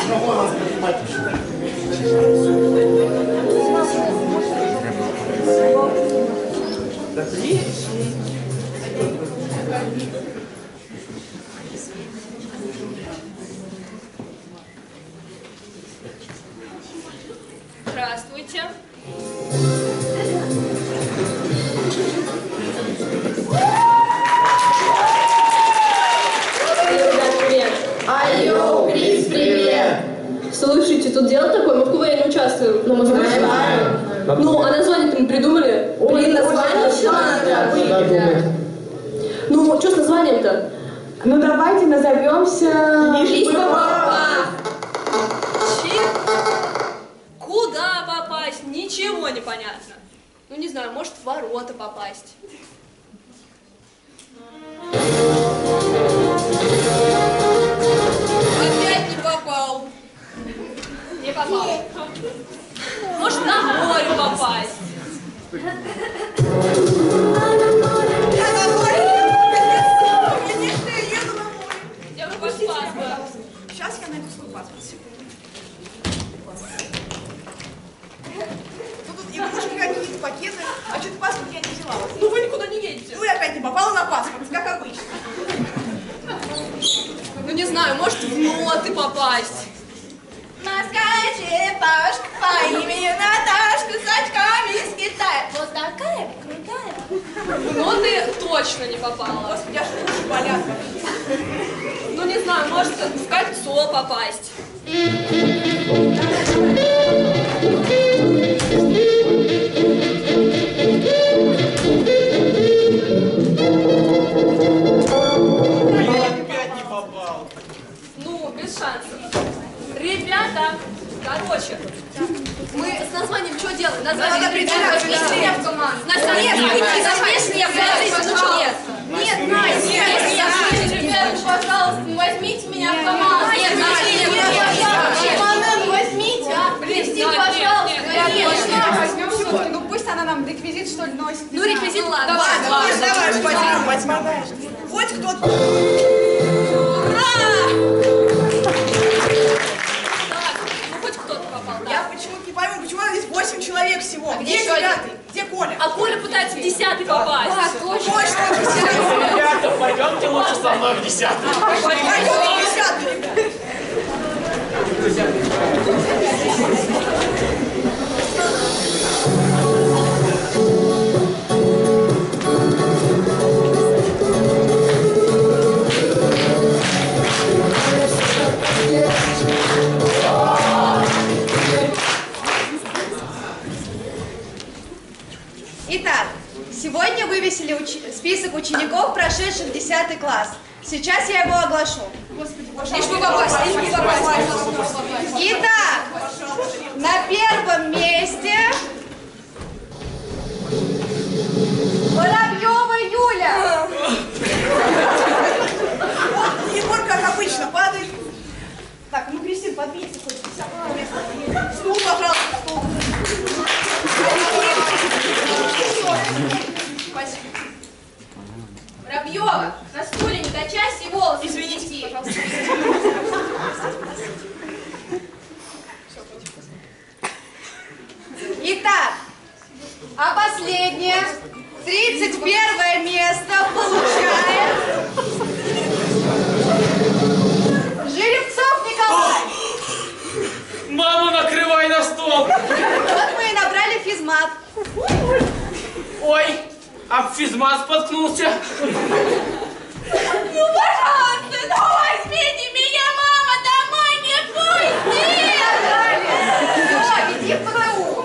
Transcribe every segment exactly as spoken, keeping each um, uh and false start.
Здравствуйте. Алло, Крис, привет! Слушайте, тут дело такое, мы в КВН участвуем. Ну, мы знаем. Ну, а название-то мы придумали. Блин, название вообще надо. Ну, что с названием-то? Ну, давайте назовемся... Лишь папа. Куда попасть? Ничего не понятно. Ну, не знаю, может, в ворота попасть. Опять не попал. Не попал. Может, на море попасть. Я на море? Конечно, я еду на море. Я бы ваш паспорт. Сейчас я найду свой паспорт. Ну, тут игрушки какие-то, пакеты. А что-то паспорт я не взяла. Ну, вы никуда не едете. Ну, я опять не попала на паспорт, как обычно. Ну, не знаю, может, в ноты попасть. Морская черепашка по имени Наташка с очками из Китая. Вот такая крутая. В ноты точно не попала. Господи, аж уши болят. Ну, не знаю, может, в кольцо попасть. Ну, без шансов. Ребята, короче, мы с названием что делаем? Название Надо определять, возьмите меня в команду. Нет, Название, нет, меня, нет, Нет, Настя, нет, ребята, пожалуйста, возьмите меня в команду. Нет, нет, нет, возьмите, а? Прости, пожалуйста, Конечно. Ну пусть она нам реквизит, что ли, носит. ну, реквизит, ладно. Давай, давай, давай, возьмем, возьмем. Вот кто-то. Ну, хоть кто-то попал, да. Я почему-то не пойму, почему здесь восемь человек всего? где Где еще девятый? Где Коля? А Коля пытается в десятый попасть. Да, точно. Точно, десятый. Ребята, пойдемте лучше со мной в десятый. Пойдем в десятый, ребят. Итак, сегодня вывесили уч... список учеников, прошедших десятый класс. Сейчас я его оглашу. Лишь бы попасть, лишь бы попасть. Итак, на первом месте Воробьева Юля. Вот Егор, как обычно, падает. Так, ну, Кристин, подвинься хоть десятое место. Стул, пожалуйста, стул. Спасибо. Воробьева, на стуле не качайся и волосы. Извините, пожалуйста. Итак, а последнее, тридцать первое место получает Жеребцов Николай. Мама, накрывай на стол. Вот мы и набрали физмат. Ой, об физмат споткнулся. Ну, пожалуйста, ну возьмите меня, мама, домой не пустит! О, иди в ПГУ.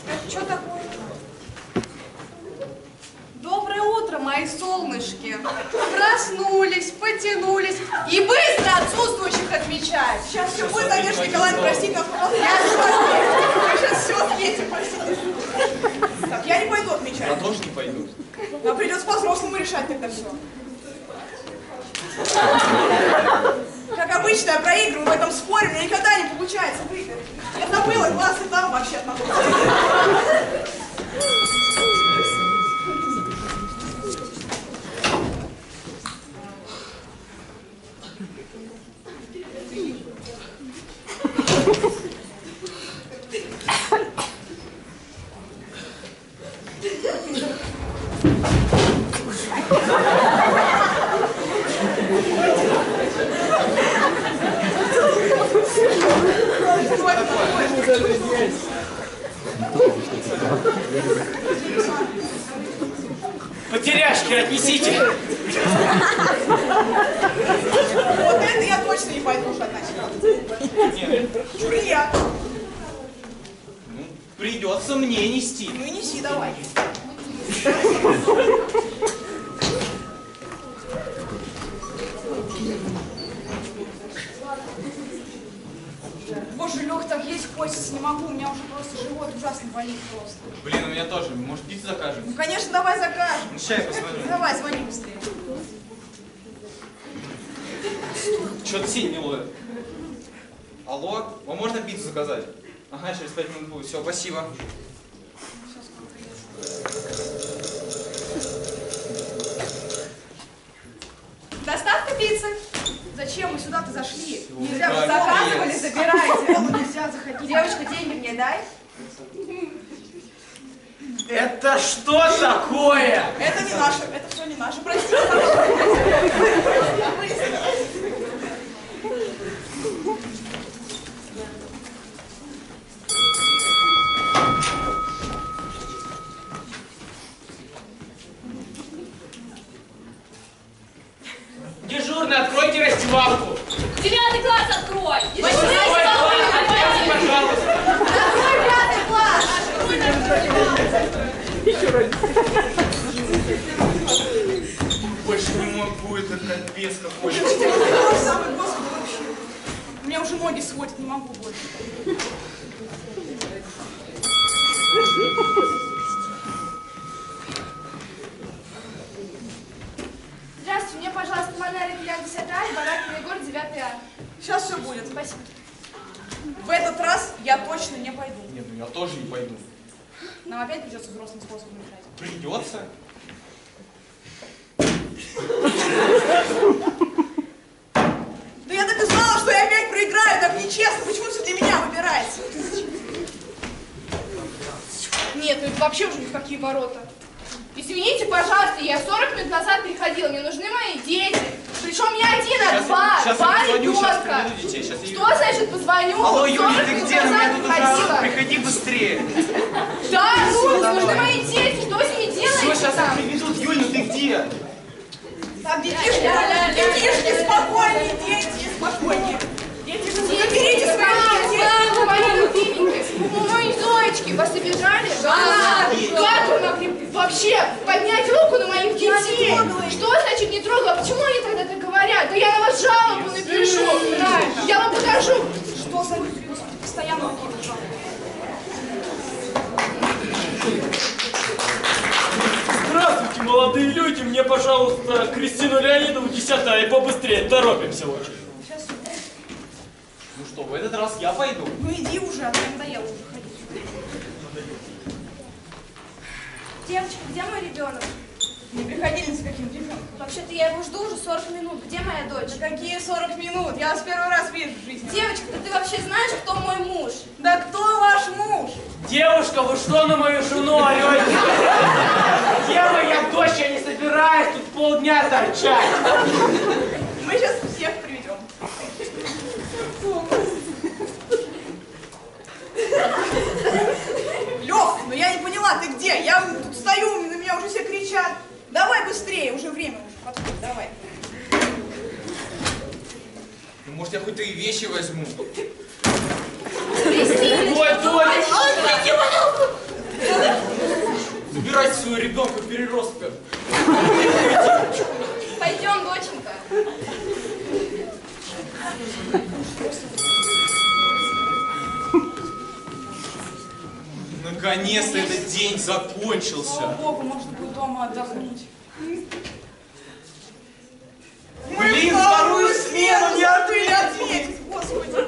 Это что такое? Доброе утро, мои солнышки. Проснулись, потянулись и быстро отсутствующих отмечают. Сейчас все будет, Надежда Николаевна, простите нас, пожалуйста. Я сейчас все ответим, простите. Так, я не пойду отмечать. Я тоже не пойду. Нам придется по-взрослому решать тогда все. Как обычно, я проигрываю в этом споре, у меня никогда не получается выиграть. Я забыла, классы там вообще находятся. Потеряшки отнесите. Вот это я точно не пойду уж одна сюда. Чурия. Ну, придется мне нести. Ну и неси давай. Боже, Лех, так есть хочется, не могу, у меня уже просто живот ужасно болит просто. Блин, у меня тоже. Может, пиццу закажем? Ну, конечно, давай закажем. Ну, сейчас я посмотрю. Давай, звони быстрее. Что-то синь не ловит. Алло, вам можно пиццу заказать? Ага, через пять минут будет. Все, спасибо. Доставка пиццы. Зачем мы сюда-то зашли? Нельзя, Да, вы заказывали, нет. забирайте. Полу нельзя заходить. Девочка, деньги мне дай. Это что такое? Это не наше, это все не наше, простите. Дежурный, откройте раздевалку. Девятый класс открой! Восьмой класс, пожалуйста. Какой пятый класс? Больше не могу, это капец какой. Самый господи вообще. У меня уже ноги сводят, не могу больше. Здравствуйте, мне, пожалуйста, Монарик Илья десятый А и Баракин Егор девятый А. Сейчас все будет. Спасибо. В этот раз я точно не пойду. Нет, ну я тоже не пойду. Нам опять придется взрослым способом решать. Придется? Да я так и знала, что я опять проиграю, так нечестно. Почему все для меня выбирается? Нет, ну это вообще уже ни в какие ворота. Извините, пожалуйста, я сорок минут назад приходила, мне нужны мои дети. Причем не один, а Сейчас, два, сейчас два я позвоню, сейчас ребенка. приведу детей. Сейчас я... Что значит позвоню? Алло, Юля, сорок ты минут где? Ну, назад мне тут уже приходила. приходи быстрее. Да, ну, Всё, нужны давай. мои дети, что с ними Все, делаете сейчас там? приведут. Юль, ну ты где? Так, детишки, детишки, спокойнее, дети, спокойнее. Дети, заберите своих детей. Мама, мои любименькие, мои зоечки, вас обижали? Да. Как вы могли вообще поднять руку на моих детей? Что значит не трогала? Почему они тогда так говорят? Да я на вас жалобу напишу. Правильно. Я вам покажу. Что за люди, господи, постоянно такие жалобы? Здравствуйте, молодые люди! Мне, пожалуйста, Кристину Леонидовну десятая и побыстрее. Торопимся очень. Сейчас. Ну что, в этот раз я пойду. Ну иди уже, а то я надоело уже ходить. Девочка, где мой ребенок? Не приходили ни с каким ребенком. Вообще-то я его жду уже сорок минут. Где моя дочь? Да какие сорок минут? Я вас первый раз вижу в жизни. Девочка, да ты вообще знаешь, кто мой муж? Да кто ваш муж? Девушка, вы что на мою жену орете? Где моя дочь? Я не собираюсь тут полдня торчать. Мы сейчас всех приведем. Лёх, ну я не поняла, ты где? Я тут стою, на меня уже все кричат. Давай быстрее, уже время уже подходит, давай. Ну, может, я хоть и вещи возьму. Кристина, Ой, дочь! воспитываю ребенка переростка. Пойдем, доченька. Наконец-то этот день закончился. Слава Богу, можно будет дома отдохнуть. Блин, вторую смену не Ты ответил. ответь, господи.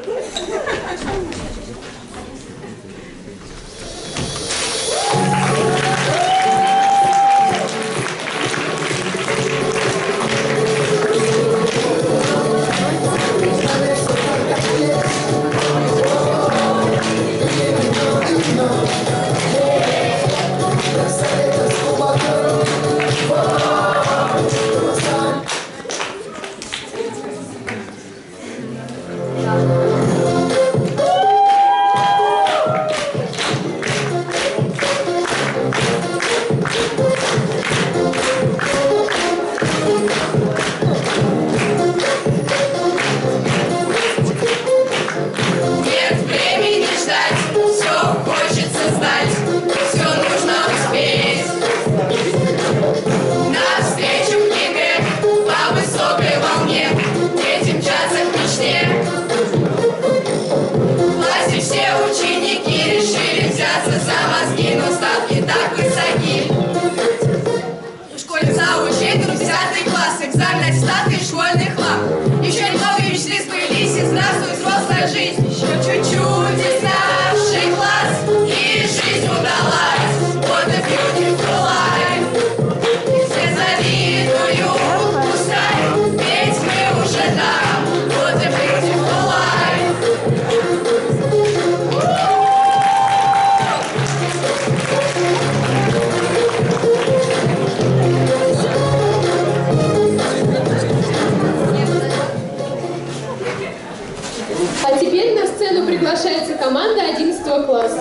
А теперь на сцену приглашается команда одиннадцатого класса.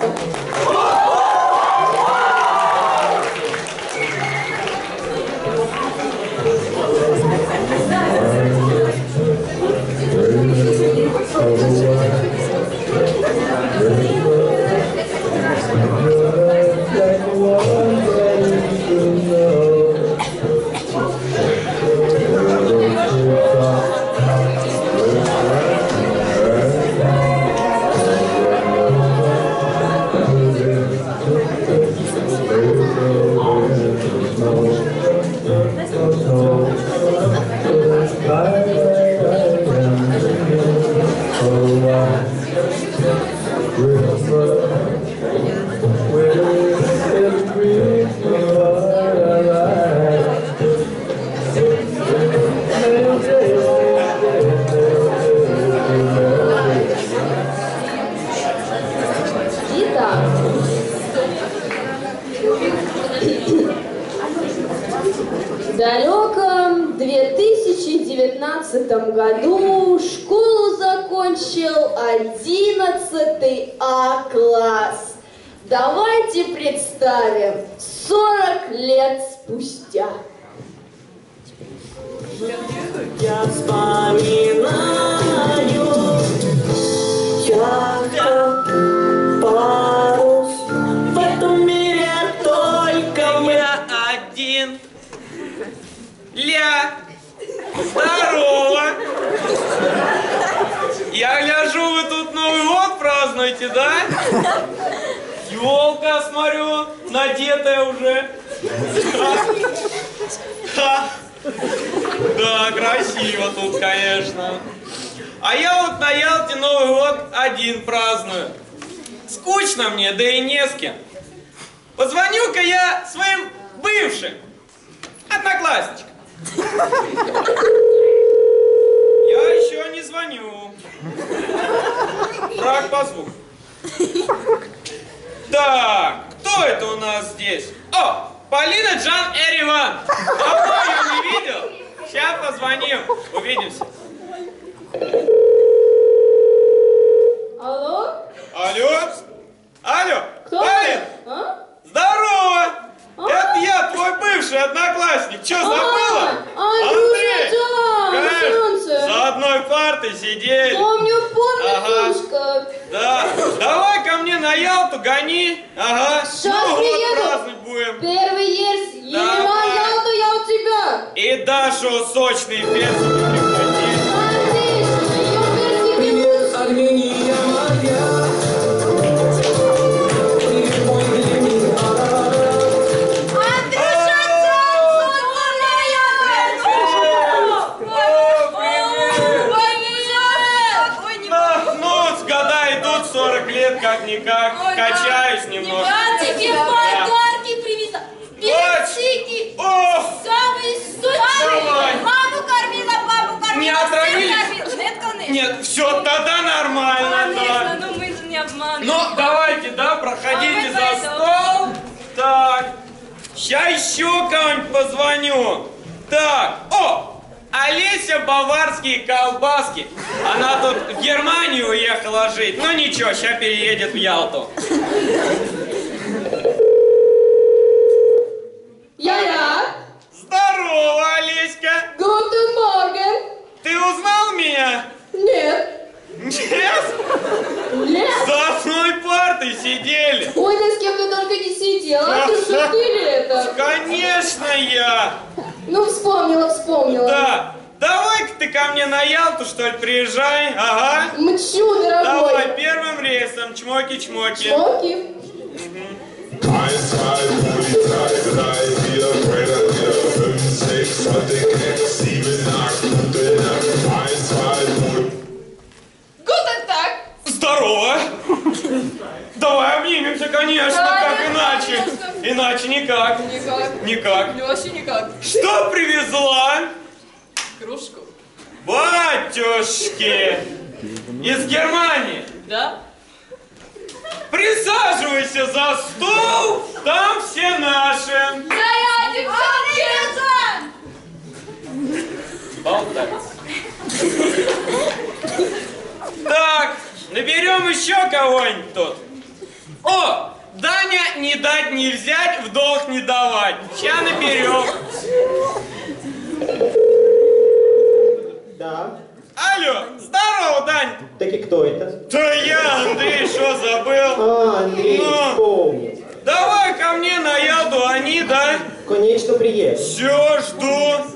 В далеком две тысячи девятнадцатом году школу закончил одиннадцатый А класс. Давайте представим, сорок лет спустя. Я вспоминаю яхта, парус, в этом мире только мы. Я один. Ля. Здорово. Я гляжу, вы тут Новый год празднуете, да? Ёлка, смотрю, надетая уже. Ха. Да, красиво тут, конечно. А я вот на Ялте Новый год один праздную. Скучно мне, да и не с кем. Позвоню-ка я своим бывшим одноклассникам. Я еще не звоню. Брак по звуку. Так, кто это у нас здесь? О, Полина Джан Эриван. Давно ее не видел? Сейчас позвоним. Увидимся. Алло? Алло? Алло? Кто? Полин? А? Здорово! А? Это я, твой бывший одноклассник. Че, забыла? А, Андрей! да, Конечно, солнце. за одной партой сидели. Помню, помню, Ага. Тушка. Да, давай ко мне на Ялту гони. Ага. Сейчас Ну приеду. вот, праздновать будем. Первый есть. Давай. Ереван, Ялта, я у тебя. И Дашу сочный персик прихвати. Отлично, ее персики будут. Армения моя. Ты мой любимый сорок лет как-никак, качаюсь немного. Я тебе подарки привезла. Персики. О! Самые сочные. Давай. Маму кормила, папу кормила. Не отравились? всех кормила. Нет, конечно. Нет, все, тогда нормально, да. Конечно, ну мы же не обманываем. Ну, давайте, да, проходите А мы за пойдем. стол. Так, сейчас еще кому-нибудь позвоню. Так, о! Олеся баварские колбаски. Она тут в Германию уехала жить. Ну ничего, сейчас переедет в Ялту. Я-я. Здорово, Олеська. Гутен Морген. Ты узнал меня? Нет. Нет? Нет. За одной партой сидели. Ой, да с кем ты только не сидела. Ты что, ты ли это? Конечно, я. Ну, вспомнила, вспомнила. Да. Давай-ка ты ко мне на Ялту, что ли, приезжай. Ага. Мчу, дорогой. Давай, первым рейсом. Чмоки-чмоки. Чмоки. eins, zwei, Polizei, drei, vier, Brenner, vier, fünf, sechs, Mathe-Kneck, sieben, acht, gute Nacht. eins, zwei, Polizei. Гутен так. Здорово. Давай обнимемся, конечно, Да, как нет, иначе. конечно. Иначе никак. Никак. Никак. Вообще никак. Что привезла? Кружку. Батюшки. Из Германии. Да? Присаживайся за стол, там все наши. Я-я, девчонки! Болтать. Так, наберем еще кого-нибудь тут. О, Даня, не дать не взять, в долг не давать. Сейчас наберем. Да. Алло, здорово, Дань. Так и кто это? Да я, Андрей, что забыл? А, Андрей, Ну. вспомнил. Давай ко мне на Ялту, они, да? Конечно, приедет. Все, жду.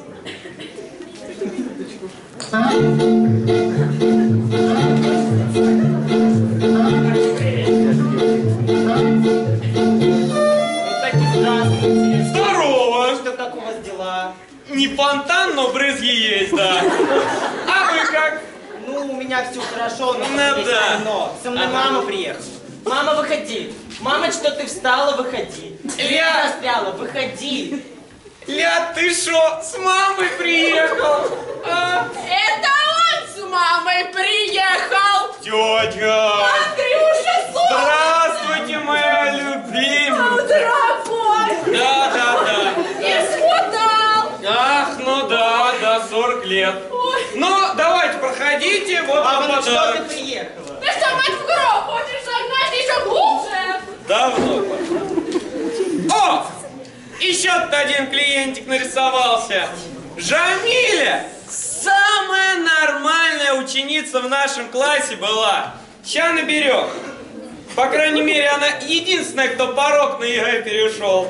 Здорово. Что, как у вас дела? Не фонтан, но брызги есть, да. А вы как? Ну, у меня все хорошо, но Ну есть да. одно. Со мной Ага. мама приехала. Мама, выходи. Мама, что ты встала, выходи. Ля. Ты застряла, выходи. Ля, ты шо, с мамой приехал? А? Это он с мамой приехал! Тетя! Андрюша, сон! Здравствуйте, моя любимая! Дорогой! Да, да, да. Исхудал! Ах, ну да, да, сорок лет. Ну, давайте, проходите, вот Мама, вам ну что ты подарок. приехала? Ты что, мать в гроб, хочешь загнать еще глубже? Давно пора. О! Еще-то один клиентик нарисовался. Жамиля! Самая нормальная ученица в нашем классе была. Сейчас наберем. По крайней мере, она единственная, кто порог на ЕГЭ перешел.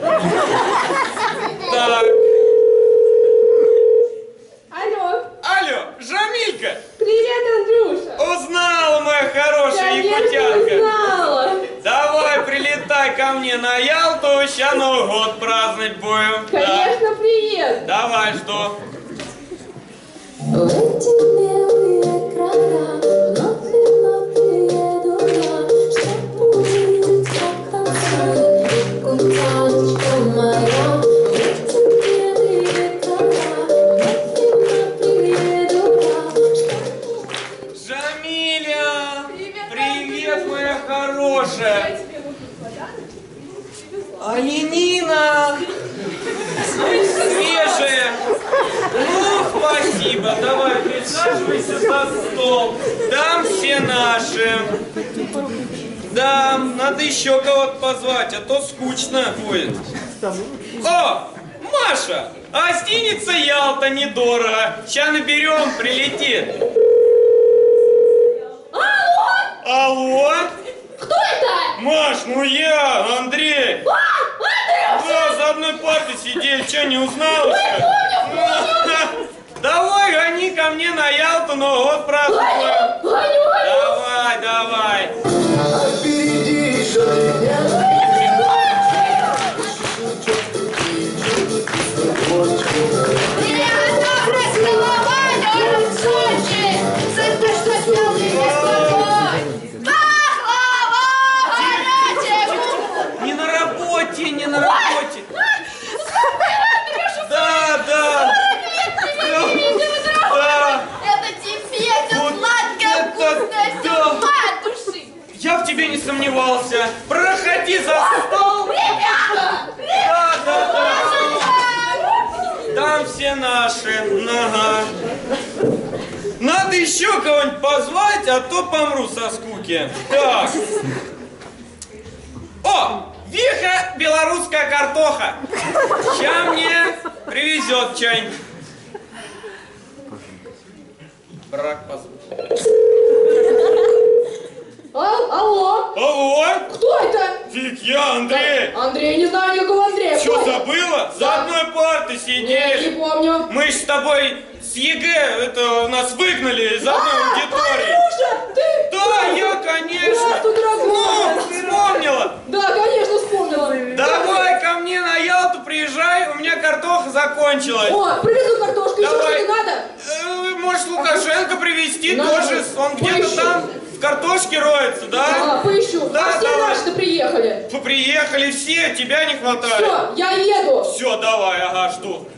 Так. Алло. Алло, Жамилька! Привет, Андрюша. Узнала, моя хорошая Конечно, якутянка. узнала. Давай, прилетай ко мне на Ялту, сейчас Новый год праздновать будем. Конечно, приеду. Да. Давай, жду. В эти белые края вновь и вновь приеду я, чтоб увидеть, как танцует якутяночка моя. В эти белые края вновь и вновь приеду я, чтоб Жамиля! Привет, моя хорошая! Оленина! Свежая! Ну, спасибо. Давай, присаживайся за стол. Там все наши. Да, надо еще кого-то позвать, а то скучно будет. О, Маша! Гостиница Ялта недорого. Сейчас наберем, прилетит. Алло! Алло? Кто это? Маш, ну я, Андрей. А, Андрюша! Да, за одной партой сидели, что, не узнал еще? Помню, помню. Давай, гони ко мне на Ялту, Новый год празднуем. Гоню, гоню, гоню. Давай, давай. А впереди еще три дня. Не на работе, не на работе. Да, да. Да. Это тебе, это Вот сладкое, это вкусное, да. все от души. Я в тебе не сомневался. Проходи за стол. Ребята! Да, да, да. Там все наши. Ага. Надо еще кого-нибудь позвать, а то помру со скуки. Так. О! Виха, белорусская картоха. Ща мне привезет что-нибудь. Брак позвать. А, алло. Алло? Кто это? Фиг я, Андрей. Андрей, не знаю никакого Андрея. Что, Кто это? забыла? За одной партой Не, сидели. не помню. Мы ж с тобой с ЕГЭ, это, нас выгнали из одной А, аудитории. Андрюша, ты? Да, я, конечно. Здравствуй, дорогой. Ну, вспомнила. Да, конечно, вспомнила. Давай ко мне на Ялту приезжай, у меня картоха закончилась. О, привезу картошку, еще Давай. что-то надо? Э, Можешь Лукашенко привезти Надо. тоже, он где-то Поищу. там в картошке роется, да? А, поищу. Да, а все давай. наши-то приехали. Вы приехали все, тебя не хватает. Все, я еду. Все, давай, ага, жду.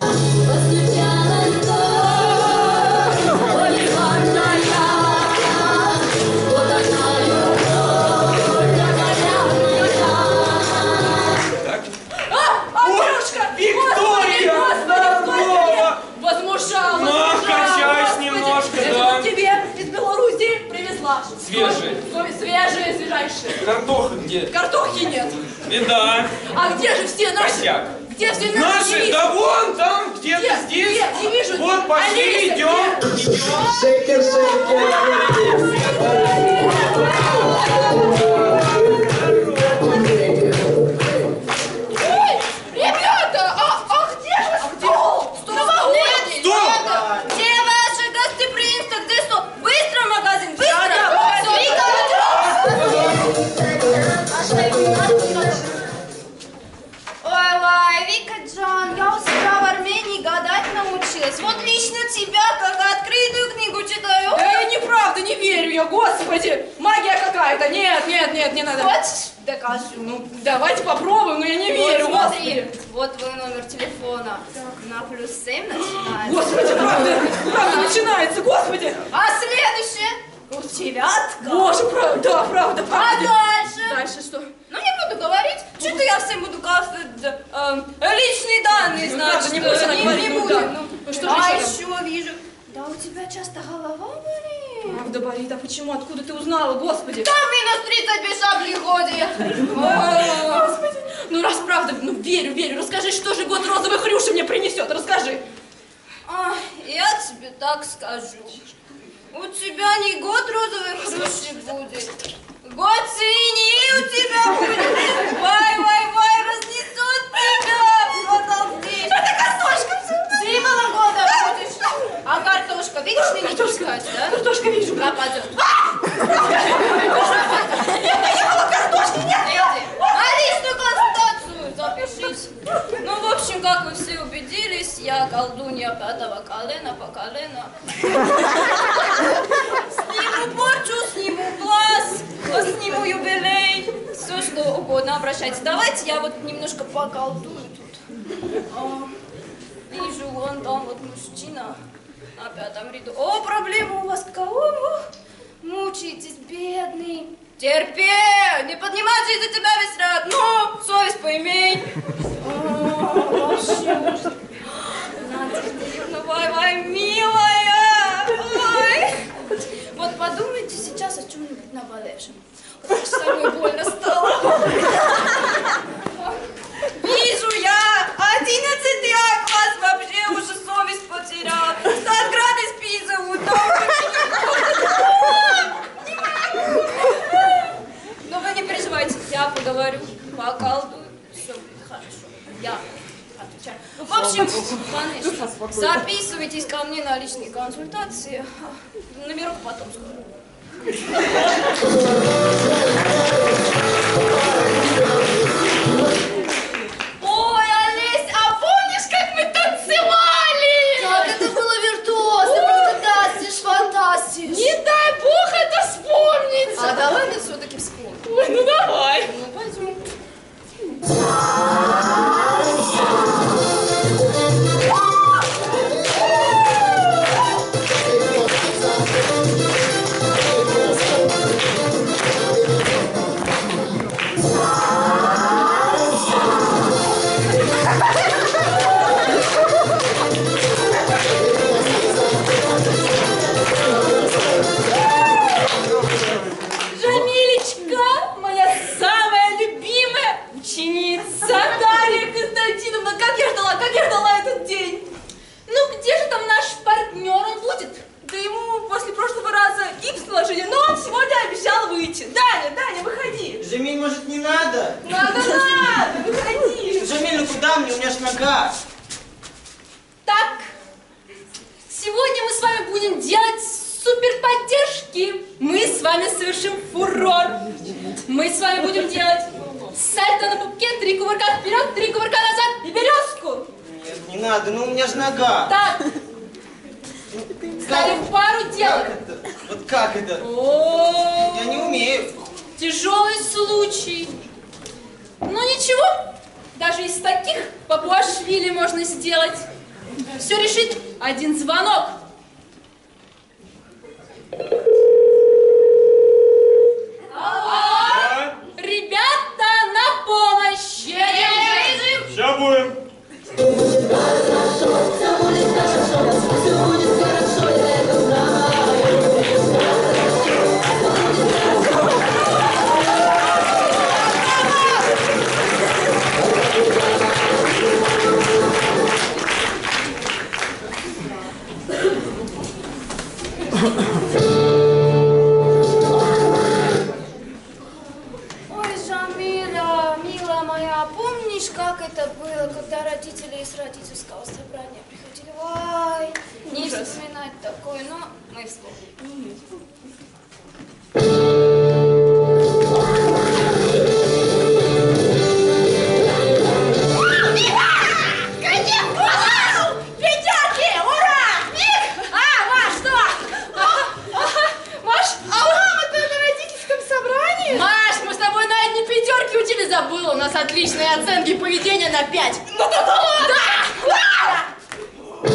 Андрюшка! Виктория! Здорово! Возмужала! Ну, качаюсь немножко, Это да. вот тебе из Белоруссии привезла. Свежие. Ой, свежие, свежайшие. Картоха где? Картохи нет. Беда. А где же все наши? Косяк. Где все наши? Не Наши, вижу. да вон там, где-то Где? здесь. Где? Не вижу. Вот, пошли, Алиса, идем. где? Идем. Шейкер, шейкер. Ой, ребята, а, а где же стол? Новогодний. Стол? Ребята, где ваше гостеприимство? Где стол? Быстро, магазин, быстро! Ой-ой, Вика Джон, я у себя в Армении гадать научилась. Вот лично тебя, как открытую книгу читаю. Эй, неправда, не верю я, господи. Магия какая-то. Нет, нет, нет, не надо. Хочешь, докажу. Ну, давайте попробуем, но я не верю, Вот господи. смотри, вот твой номер телефона. На плюс семь начинается. Господи, правда, правда начинается, господи. А следующее? Курчевятка. Боже, правда, да, правда, А правда. дальше? Дальше что? Ну, не буду говорить. Что-то я всем буду как э, личные данные, Ну, значит. правда, не будешь она не, говорить, не ну, будем. да. Ну, Ну, что же а еще еще вижу. Да у тебя часто голова болит. Правда болит, а почему, откуда ты узнала, господи? Там минус тридцать без шабли ходит. О, Господи. Ну, раз правда, ну, верю, верю. Расскажи, что же год розовых рюши мне принесет, расскажи. А, я тебе так скажу. У тебя не год розовых рюши будет. Год свиньи у тебя будет. Вай-вай-вай, разнесут тебя. Потолстеешь. Это картошка. Символом года будешь. А картошка, видишь, ты не пускать, да? Картошка вижу. Пропадет. Я доела картошки, нет, леди. На личную консультацию запишись. Ну, в общем, как вы все убедились, я колдунья пятого колена по колено. Сниму порчу, сниму глаз, сниму юбилей, все что угодно, обращайтесь. Давайте я вот немножко поколдую тут. О, вижу, вон там вот мужчина на пятом ряду. О, проблема у вас кого? Мучаетесь, бедный. Терпи, не поднимайся из-за тебя весь ряд. Ну, совесть поимей. О, вообще ужас. Надя Андреевна, вай-вай, милая. Ой. Вот подумайте сейчас о чем-нибудь наболевшем. Как самой больно стало. Вижу я, одиннадцатый А класс вообще уже совесть потерял. Сталинград из Пизы удобно. поколдует, все будет хорошо. Я отвечаю. В общем, конечно, записывайтесь ко мне на личные консультации. Номерок потом скажу. Ой, Олесь, а помнишь, как мы танцевали? Как это было виртуозно, фантастиш, фантастиш. Не дай бог это вспомнить. А давай мы все-таки вспомним. Ой, ну давай. Ну, пойдем. Жамилечка, моя самая любимая ученица Дарья Константиновна. Как я ждала, как я ждала этот день. Ну, где же там наш партнер, он будет? Да ему после прошлого раза гипс наложили, но он сегодня обещал выйти. Даня, Даня, выходи. Жамиль, может, не надо? Надо, надо, выходи. Жамиль, ну куда мне? У меня ж нога. Так, сегодня мы с вами будем делать суперподдержки. Мы с вами совершим фурор. Мы с вами будем делать сальто на пупке, три кувырка вперед, три кувырка назад и березку. Нет, не надо, ну у меня ж нога. Так, ставим пару делаем. Как это? Вот как это? О, Я не умею. тяжелый случай. Ну ничего, даже из таких папуашвили можно сделать. Все решит один звонок. Алло! Ребята, на помощь! Едем! Сейчас будем. Хорошо, все будет хорошо, все будет хорошо, я это знаю. Ой, Жамиля, милая моя, помнишь, как это было, когда родители из родительского собрания приходили? Ой, не вспоминать такое, но мы вспомним. Забыла, у нас отличные оценки поведения на пять. Ну да, да, да, да.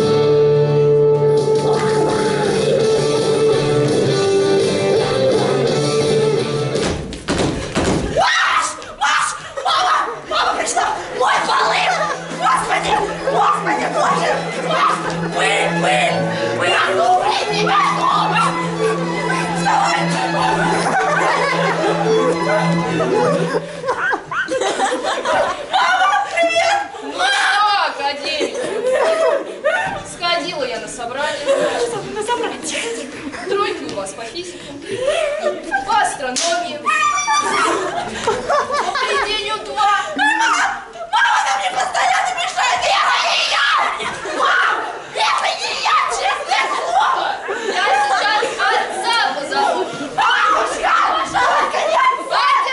Маш! Маш! Мама! Мама пришла! Мой полы! Господи! Господи, боже! Маш! Пыль! Пыль! Пыль! Пыль! Не готова! Вставай! Мама, привет! Мама, академик. Сходила я на собрание. На собрание. Тройки у вас по физике, по астрономии, по поведению два. Мама! Мама, она мне постоянно мешает! Это не я! Мам! Это не я, честное слово! Я сейчас отца позову. Бабушка! Наконец!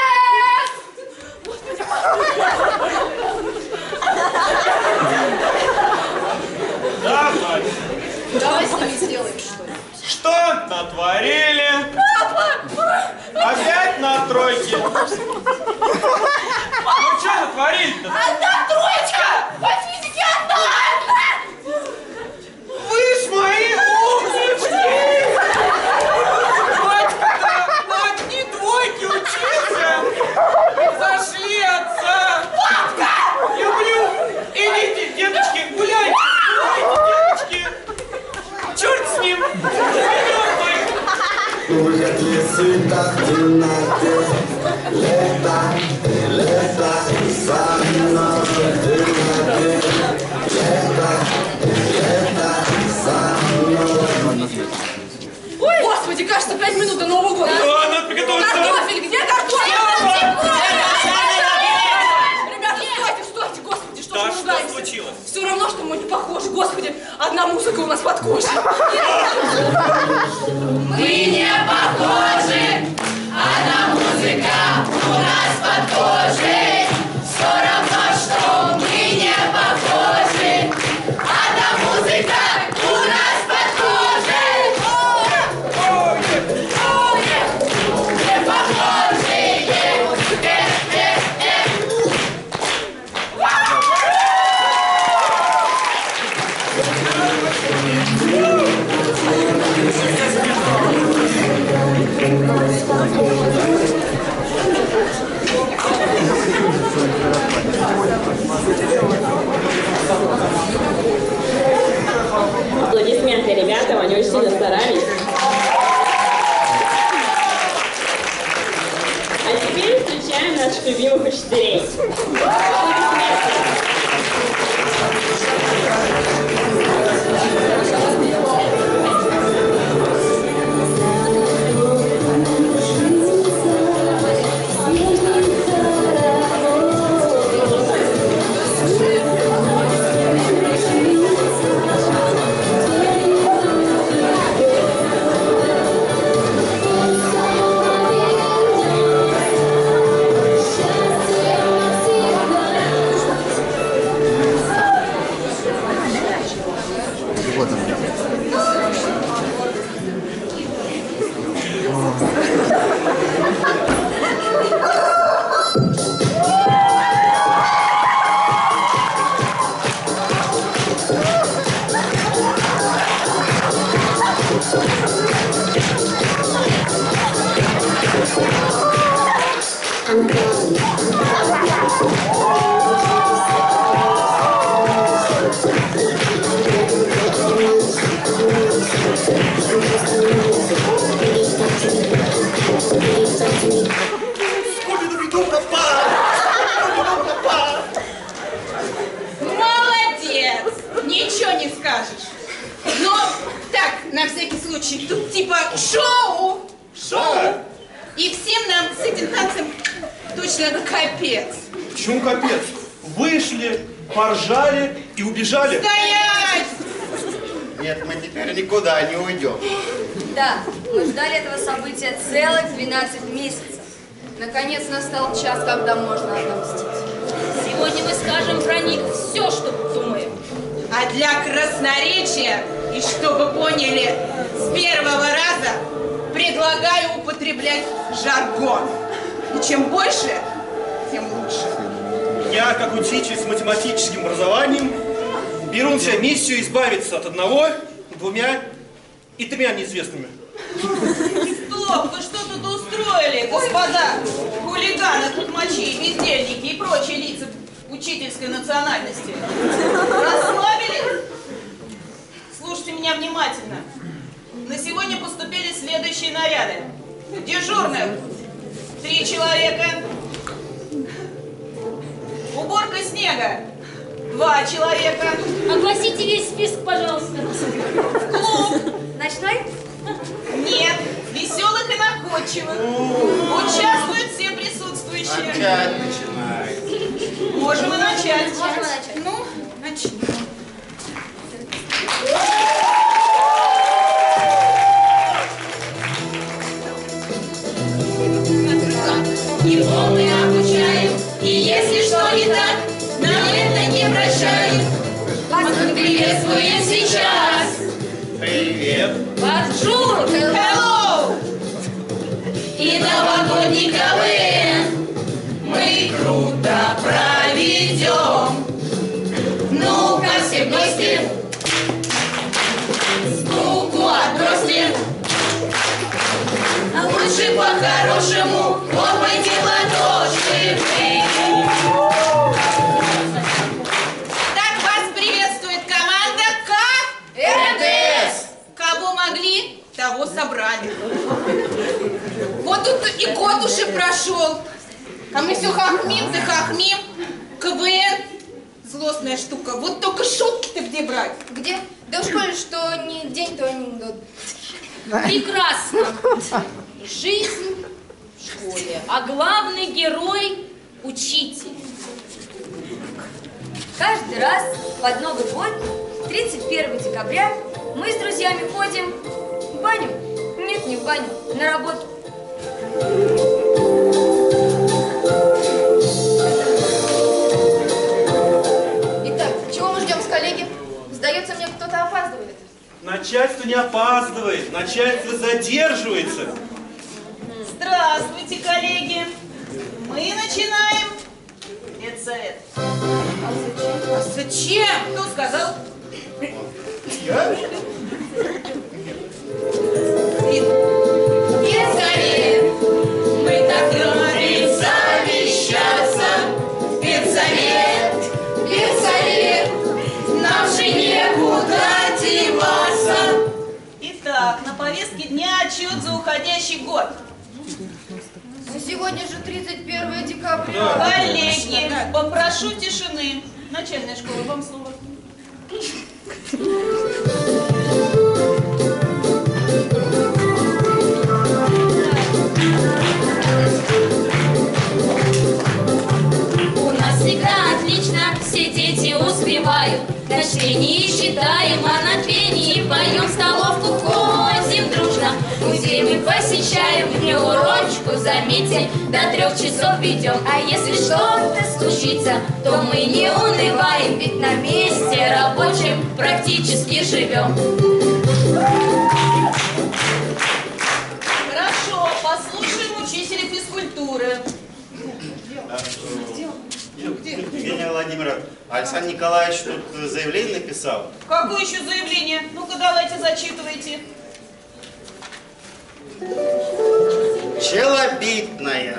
Давай. Давай с ними сделаем что-нибудь. Что натворили? Папа! Опять на тройке. Ну что натворили-то? Одна троечка! По физике одна! Вы ж мои умнички! Батька-то на одни двойки учился! Зашли отца! Папка! Люблю! Идите, деточки, гуляйте! Гуляйте, деточки! Черт с ним! Выход лесы, так темноте, лето, лето. Господи, одна музыка у нас под кожей. Мы не похожи, одна музыка у нас под кожей. Все равно, что мы не похожи, одна музыка у нас под кожей. Не похожи, Аплодисменты ребятам, они очень сильно старались. А теперь встречаем наших любимых учителей. Молодец! Ничего не скажешь. Но так, на всякий случай, тут типа шоу. Шоу. И всем нам с этим танцем точно капец. Почему капец? Вышли, поржали и убежали. Стоять! Нет, мы теперь никуда не уйдем. Да, мы ждали этого события целых двенадцать месяцев. Наконец настал час, когда можно отомстить. Сегодня мы скажем про них все, что думаем. А для красноречия, и чтобы поняли с первого раза, предлагаю употреблять жаргон. И чем больше, тем лучше. Я, как учитель с математическим образованием, беру на себя миссию избавиться от одного, двумя и тремя неизвестными. Стоп, вы что тут устроили, господа? Хулиганы, тут мочи, бездельники и прочие лица учительской национальности. Расслабились? Слушайте меня внимательно. На сегодня поступили следующие наряды. Дежурных – три человека. Уборка снега – два человека. Огласите весь список, пожалуйста. Клуб. Ночной? Нет, веселых и находчивых. Участвуют все присутствующие. Начать начинай. Можем и начать. Можем и начать. Ну, начнем. Его мы обучаем, и если что не так, нам это не прощают. Вас мы приветствуем сейчас. Привет. Бонжур! Hello! И новогодний КВН мы круто проведем. Ну-ка все вместе, скуку отбросьте. А лучше по-хорошему хлопайте ладоши. Так вас приветствует команда К. РДС. Кого могли, того собрали. Вот тут и год уже прошел. А мы все хохмим, да хохмим. КВН. Злостная штука. Вот только шутки-то где брать? Где? Да в школе что не день, то анекдот. Прекрасно. Жизнь в школе, а главный герой – учитель. Каждый раз под Новый год тридцать первого декабря мы с друзьями ходим в баню. Нет, не в баню, на работу. Итак, чего мы ждем с коллеги? Сдается мне, кто-то опаздывает. Начальство не опаздывает, начальство задерживается. Здравствуйте, коллеги. Мы начинаем педсовет. А зачем? А зачем? Кто сказал? Я? Педсовет, мы так любим совещаться. Педсовет, педсовет, нам же некуда деваться. Итак, на повестке дня отчет за уходящий год. Сегодня же тридцать первое декабря. Коллеги, попрошу тишины. Начальная школа, вам слово. У нас всегда отлично, все дети успевают. На чтении считаем, а на пении поем, в столовку ходим дружно. Музей мы посещаем, внеурочку, заметьте, до трех часов ведем. А если что-то случится, то мы не унываем, ведь на месте рабочем практически живем. Хорошо, послушаем учителя физкультуры. Евгения Владимировна, Александр Николаевич тут заявление написал. Какое еще заявление? Ну-ка, давайте зачитывайте. Челобитная.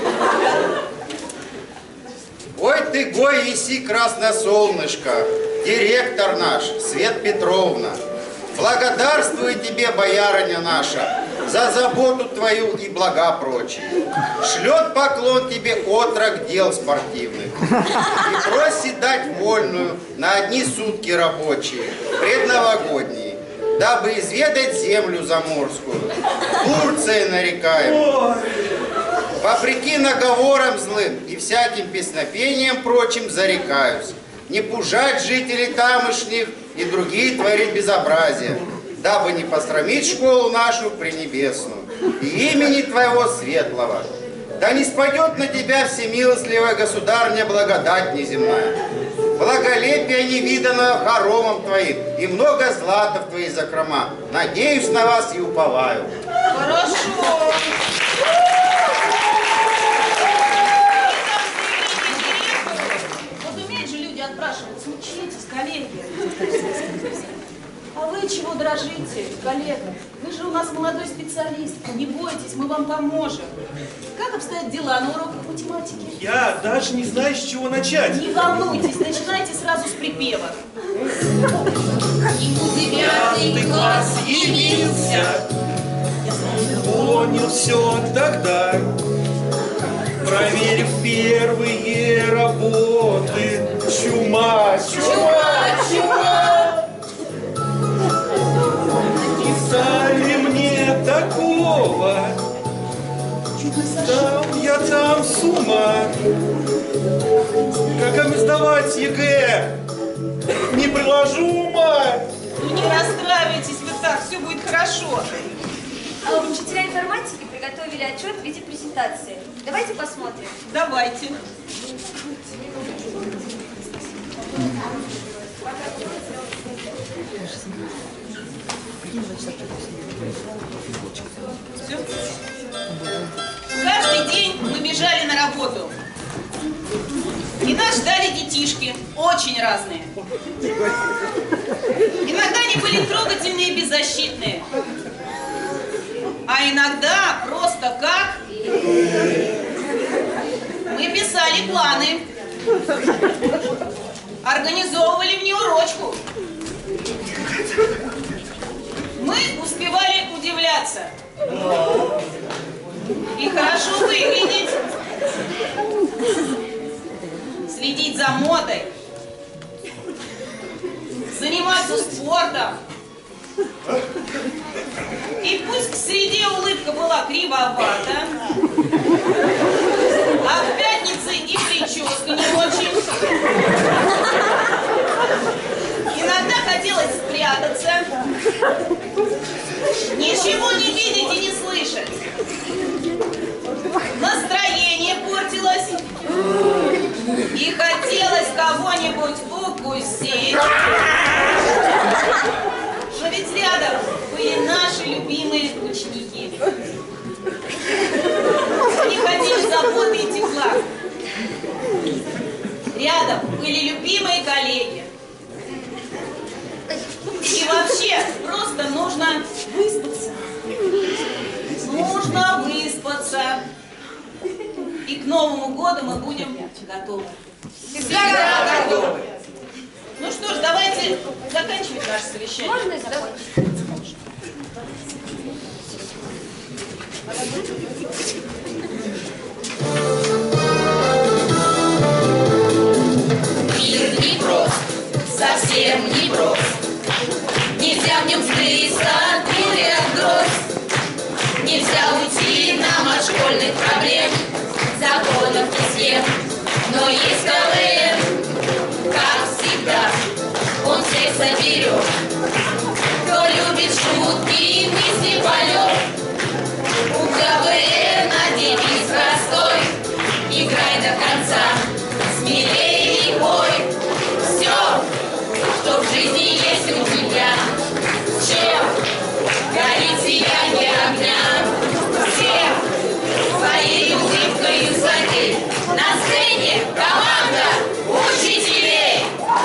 Ой ты, гой, еси, красное солнышко, директор наш, Свет Петровна. Благодарствую тебе, боярыня наша, за заботу твою и блага прочие. Шлет поклон тебе отрок дел спортивных и просит дать вольную на одни сутки рабочие, предновогодние, дабы изведать землю заморскую, Турция нарекаем. Вопреки наговорам злым и всяким песнопениям прочим зарекаюсь, не пужать жителей тамошних и другие творить безобразия, дабы не посрамить школу нашу пренебесную и имени твоего светлого. Да не спадет на тебя всемилостливая государня благодать неземная, благолепие невиданное хоромом твоим и много злата в твои закрома. Надеюсь на вас и уповаю. Хорошо. Вот умеют же люди отпрашиваться. Учитесь, коллеги. А вы чего дрожите, коллега? Вы же у нас молодой специалист. Не бойтесь, мы вам поможем. Как обстоят дела на уроках математики? Я даже не знаю, с чего начать. Не волнуйтесь, начинайте сразу с припева. Ему девятый класс явился. Понял все тогда, проверив первые работы. Чума, чума, чума. Писали мне такого, там я там с ума. Как им сдавать ЕГЭ? Не приложу ума. Ну не расстраивайтесь вы так, все будет хорошо. А учителя информатики приготовили отчет в виде презентации. Давайте посмотрим. Давайте. Все. Каждый день мы бежали на работу. И нас ждали детишки, очень разные. Иногда они были трогательные и беззащитные. А иногда просто как мы писали планы, организовывали внеурочку. Мы успевали удивляться и хорошо выглядеть, следить за модой, заниматься спортом. И пусть к среде улыбка была кривовата, а в пятнице и прическа не очень. Иногда хотелось хотелось кого-нибудь укусить. Но ведь рядом были наши любимые ученики. Они хотели заботы и тепла. Рядом были любимые коллеги. И вообще, просто нужно выспаться. Нужно выспаться. И к Новому году мы будем готовы. Всегда готовы. Ну что ж, давайте заканчивать наше совещание. Можно и закончить? Мир не прост, совсем не прост. Нельзя в нем скрыться от бурь и от гроз. Нельзя уйти нам от школьных проблем, законов и схем. Но есть КВН, как всегда, он всех соберет. Кто любит шутки и мысли полет, у КВН девиз простой: играй до конца, смелее и бой. Все, что в жизни есть у тебя, чем горит сияние огня. Всех своей улыбкой злодей. На сцене команда учителей.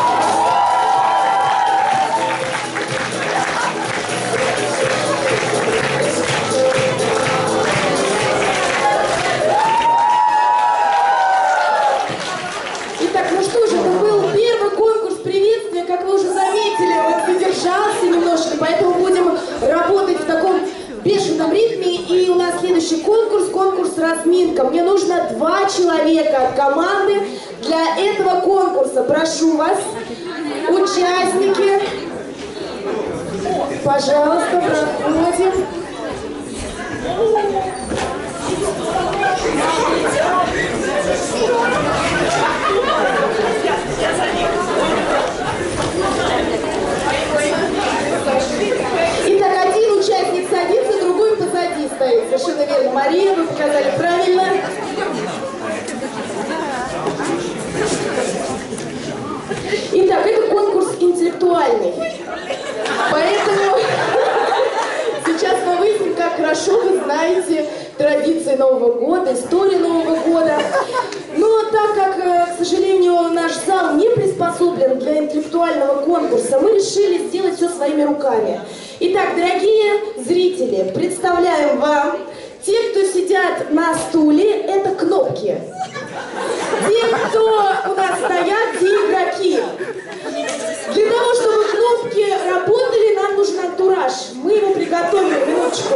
Итак, ну что же, это был первый конкурс приветствия, как вы уже заметили, он задержался немножко, поэтому будем работать в таком бешеном ритме. И у нас следующий конкурс, конкурс разминка. Мне нужно два человека от команды для этого конкурса. Прошу вас, участники, пожалуйста, проходим. Итак, один участник садится, другой позади стоит. Совершенно верно. Мария, вы показали правильно. Итак, это конкурс интеллектуальный. Поэтому сейчас мы выясним, как хорошо вы знаете традиции Нового года, историю Нового года. Но так как, к сожалению, наш зал не приспособлен для интеллектуального конкурса, мы решили сделать все своими руками. Итак, дорогие зрители, представляем вам, те, кто сидят на стуле, это кнопки. Те, кто у нас стоят, те игроки. Для того, чтобы кнопки работали, нам нужен антураж. Мы его приготовили, минуточку.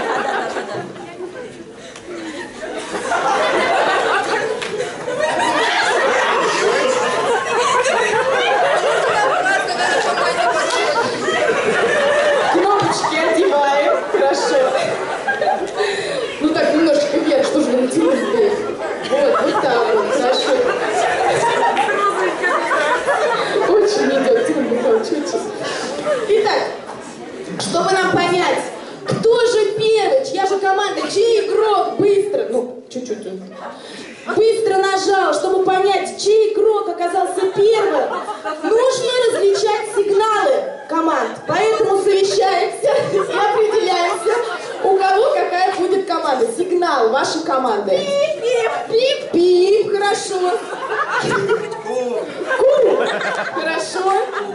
Кнопочки одеваем, хорошо. Ну так, немножечко вверх, что же вы натянули? Вот, вот так вот, хорошо. Очень идет, Тимур Михайлович, очень. Итак, чтобы нам понять, кто же первый, чья же команда, чей игрок быстро, ну, чуть-чуть, быстро нажал, чтобы понять, чей игрок оказался первым, нужно различать сигналы команд. Поэтому совещаемся и определяемся, у кого какая будет команда. Сигнал вашей команды. Пип-пип. Пип-пип, хорошо. Ку. Хорошо.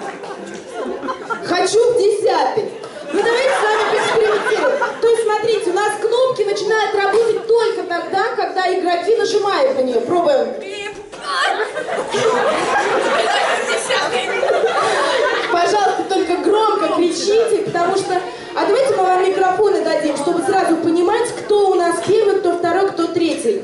Хочу в десятый. Ну давайте с вами поэкспериментируем. То есть смотрите, у нас кнопки начинают работать только тогда, когда игроки нажимают на нее. Пробуем. Пожалуйста, только громко кричите, потому что... А давайте мы вам микрофоны дадим, чтобы сразу понимать, кто у нас первый, кто второй, кто третий.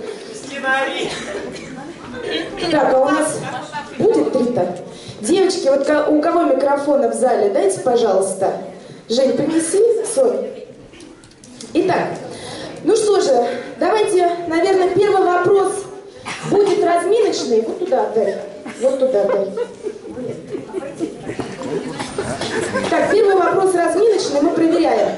Так, а у нас будет три-то? Девочки, вот у кого микрофоны в зале, дайте, пожалуйста. Жень, принеси, Сонь. Итак, ну что же, давайте, наверное, первый вопрос будет разминочный. Вот туда отдай, вот туда отдай. Так, первый вопрос разминочный, мы проверяем.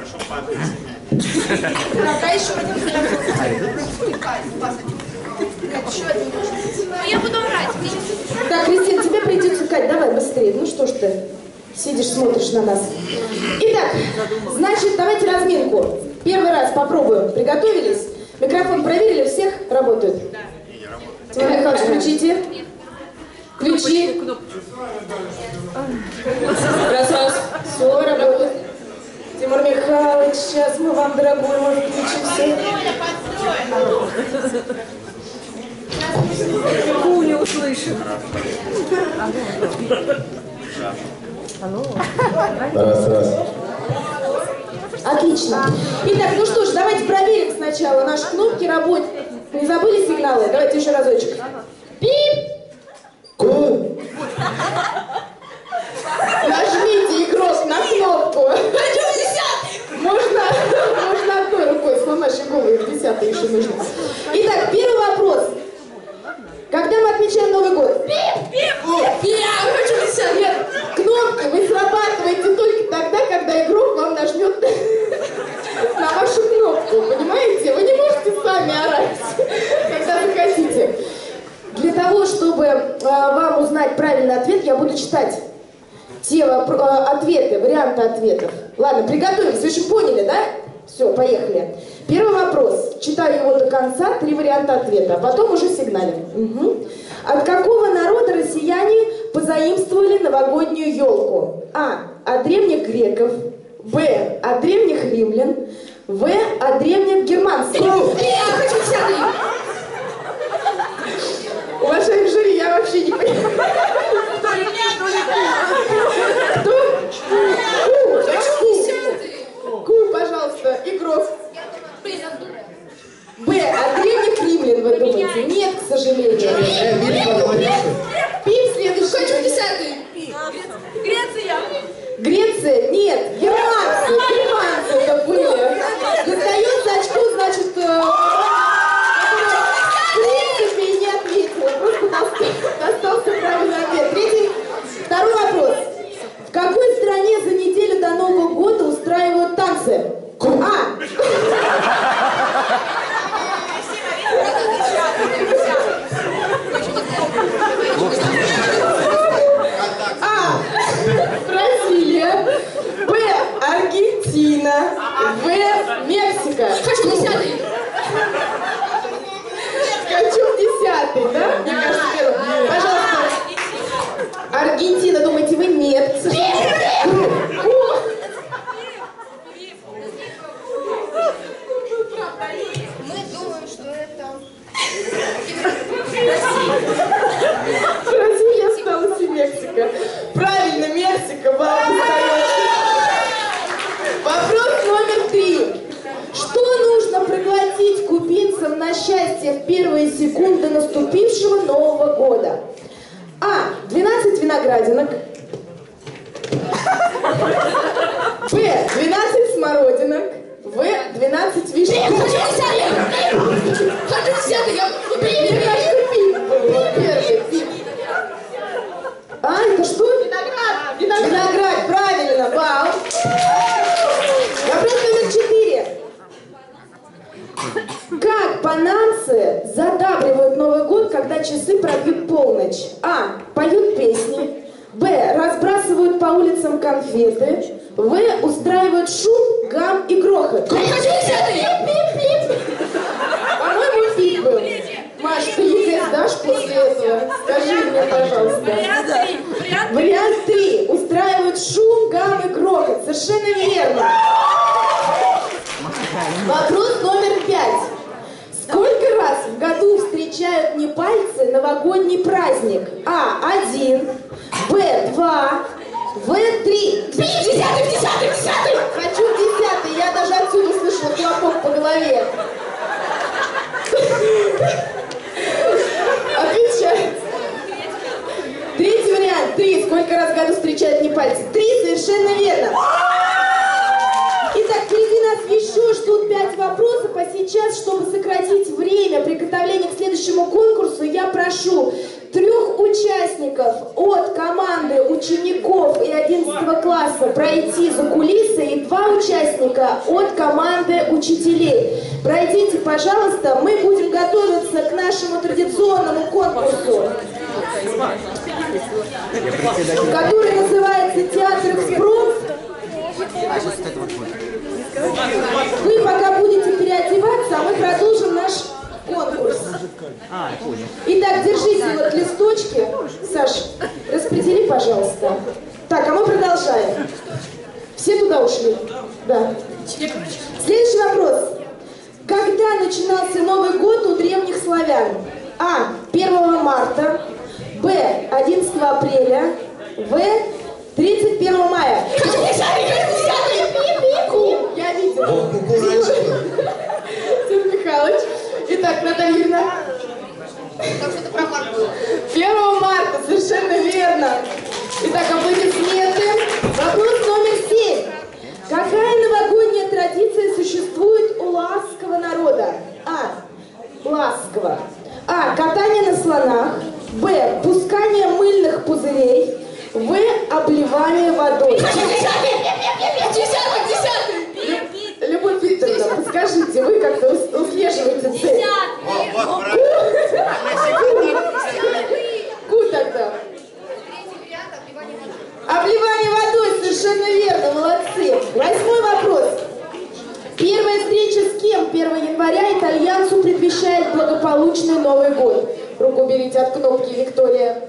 Так, а еще один. Еще один. Ну, я буду врать. Так, Кристина, тебе придется, Кать, давай быстрее. Ну что ж ты сидишь, смотришь на нас. Итак, значит, давайте разминку. Первый раз попробуем. Приготовились? Микрофон проверили? Всех работают? Да. Тимур Михайлович, включите. Ключи. Раз, раз. Все, работает. Тимур Михайлович, сейчас мы вам, дорогой мой, включим все. Не услышит. Раз, раз. Отлично. Итак, ну что ж, давайте проверим сначала наши кнопки работают. Не забыли сигналы? Давайте еще разочек. Пип! Ку! Нажмите, игрок, на кнопку. Можно, можно одной рукой сломать голову, в десятый еще нужно. Итак, первый вопрос. Когда мы отмечаем Новый год? Пип! Пип! Пип! Я хочу десятый. Нет, кнопки вы срабатываете только тогда, когда игрок вам нажмет на вашу кнопку, понимаете? Вы не можете сами орать, когда захотите. Для того, чтобы э, вам узнать правильный ответ, я буду читать те э, ответы, варианты ответов. Ладно, приготовились, вы же поняли, да? Все, поехали. Первый вопрос. Читаю его до конца, три варианта ответа, а потом уже сигналим. Угу. От какого народа россияне позаимствовали новогоднюю елку? А. От древних греков. Б. От древних римлян. В. От древних германцев. Я хочу десятый. Уважаемый жюри, я вообще не понимаю. Кто? Ку. Ку, пожалуйста, игрок. Б. От древних римлян, вы думаете? Нет, к сожалению. Пип, следующий. Хочу десятый. Греция. Греция? Нет. Германцы. Германцы это были. Достается очко, значит, э, в принципе, и не ответила. Просто достался правильный ответ. Третий. Второй вопрос. В какой стране за неделю до Нового года устраивают танцы? А. А. Бразилия. Б. Аргентина. В. Мексика. Хочу десятый. Хочу десятый, да? Мне кажется, первый. Пожалуйста. Аргентина, думаете вы? Нет. Мы думаем, что это... Бразилия осталась и Мексика. Правильно, Мексика, вам остается. Вопрос номер три. Что нужно проглотить кубинцам на счастье в первые секунды наступившего Нового года? А. двенадцать виноградинок. Б. двенадцать смородинок. В. двенадцать вишен. Хочу десятый! Хочу десятый! Я первый пип. А, это что? Виноград! Виноград, Виноград, правильно, вау! Вопрос номер четыре. Как панамцы задабривают Новый год, когда часы пробьют полночь? А. Поют песни. Б. Разбрасывают по улицам конфеты. В. Устраивают шум, гам и грохот. По-моему, пип был. Маш, ты ЕГЭ сдашь после этого? Скажи мне, пожалуйста. Вариант три. Устраивают шум, гам и грохот. Совершенно верно. Вопрос номер пять. Сколько раз в году встречают непальцы новогодний праздник? А. Один. Б. Два. В. Три. Десятый, десятый, десятый. Хочу десятый. Я даже отсюда слышала хлопок по голове. Отвечай. Третий вариант. Три. Сколько раз в году встречают непальцы? Три. Совершенно верно. Итак, впереди нас еще ждут пять вопросов, а сейчас, чтобы сократить время приготовления к следующему конкурсу, я прошу трех участников от команды учеников и одиннадцатого класса пройти за кулисы и два участника от команды учителей. пройдите, пожалуйста, мы будем готовиться к нашему традиционному конкурсу, который называется «Театр экспромт». Вы пока будете переодеваться, а мы продолжим наш конкурс. Итак, держите вот листочки. Саш, распредели, пожалуйста. Так, а мы продолжаем. Все туда ушли? Да. Следующий вопрос. Когда начинался Новый год у древних славян? А. первого марта. Б. одиннадцатого апреля. В. тридцать первого мая. Я видела. Тимур Михайлович. Итак, Наталья Юрьевна. первого марта, совершенно верно. Итак, аплодисменты. Вопрос номер семь. Какая новогодняя традиция существует у ласского народа? А. Ласково. А. Катание на слонах. Б. Пускание мыльных пузырей. В. Обливание водой. Десятый, десятый. Любовь Викторовна, подскажите, вы как-то услеживаете цель. Ку тогда. Обливание водой, совершенно верно, молодцы. Восьмой вопрос. Первая встреча с кем первого января итальянцу предвещает благополучный Новый год? Руку берите от кнопки, Виктория.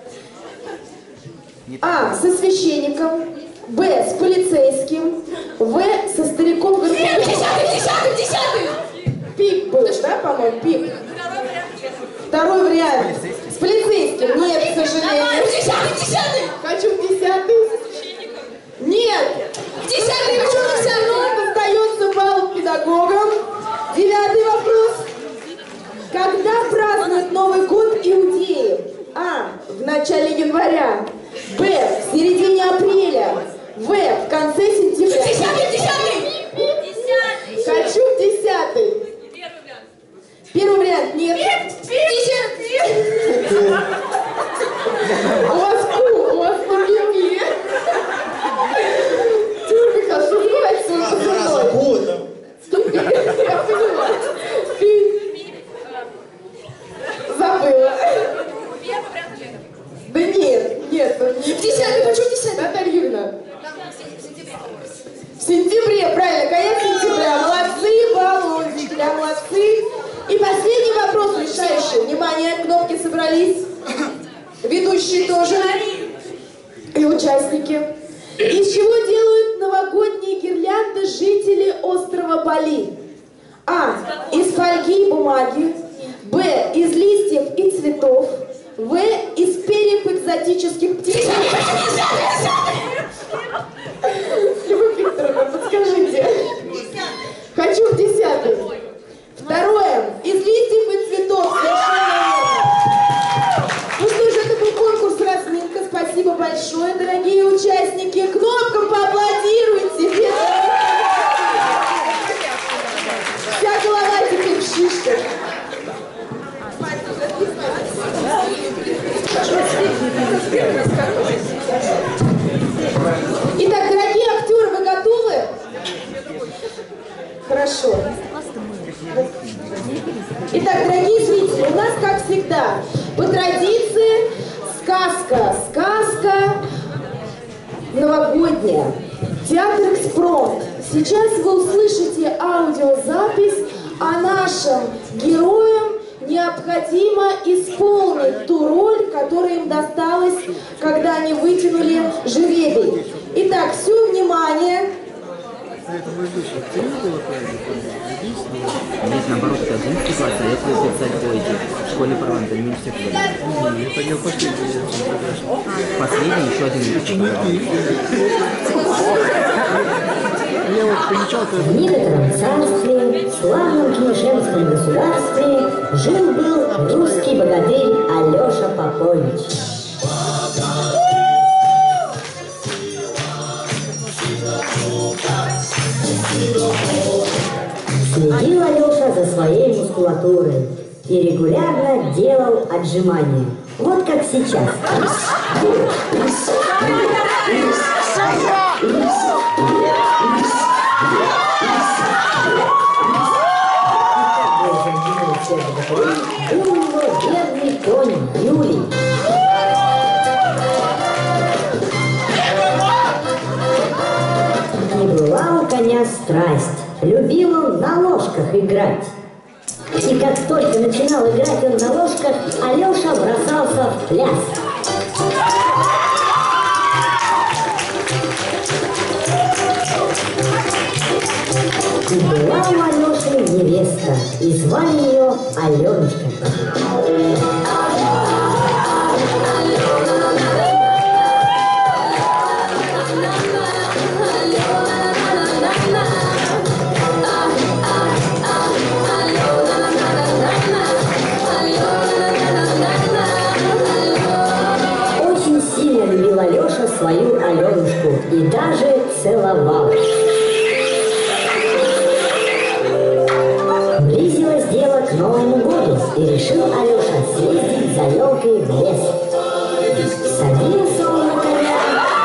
А. Со священником. Б. С полицейским. В. Со стариком Горбуновым. Десятый, десятый, десятый. Пик был, да, по-моему? Пик. Второй вариант. С полицейским. Нет, к сожалению. Десятый, десятый. Хочу в десятый. Нет. Десятый, хочу в десятый. Остается балл педагогам. Девятый вопрос. Когда празднуют Новый год иудеи? А. В начале января. Б. В середине апреля. В. В конце сентября. Десятый, десятый. Хочу в десятый. Первый вариант. Нет. Десятый. У вас ку, у вас памперки. Тимур Михайлович, что называется он позывной? Я поняла. Ты забыла. Да нет, нет, он не... Десятый, почему десятый? Наталья Юрьевна. В сентябре, правильно, конец сентября. Молодцы, балл учителя, молодцы. И последний вопрос решающий. Внимание, кнопки собрались. Ведущие тоже. И участники. Из чего делают новогодние гирлянды жители острова Бали? А. Из фольги и бумаги. Б. Из листьев и цветов. В. Из перьев экзотических птиц. Любовь Викторовна, подскажите. Хочу в десятый. Второе. Из листьев и цветов. Ну что ж, это был конкурс «Разминка». Спасибо большое, дорогие участники. Кнопкам поаплодируйте. Вся голова теперь в шишках. Итак, дорогие актеры, вы готовы? Хорошо. Итак, дорогие зрители, у нас, как всегда, по традиции, сказка, сказка новогодняя. Театр экспромт. Сейчас вы услышите аудиозапись о нашем героям. Необходимо исполнить ту роль, которая им досталась, когда они вытянули жребий. Итак, все внимание. Нет, наоборот, это одиннадцатый класс, а я твой писать двойки. В школе парламента меньше всех было. Это не последний. Последний, еще один ученик. В некотором царстве, в славном княжемском государстве, жил-был русский богатырь Алеша Попович. Следил Алеша за своей мускулатурой и регулярно делал отжимания. Вот как сейчас. страсть. Любил он на ложках играть. И как только начинал играть он на ложках, Алеша бросался в пляс. И была у Алеши невеста, и звали ее Аленушка. Очень сильно любил Алеша свою Аленушку и даже целовал. Близилось дело к Новому году, и решил Алеша съездить за елкой в лес. Садился он на коня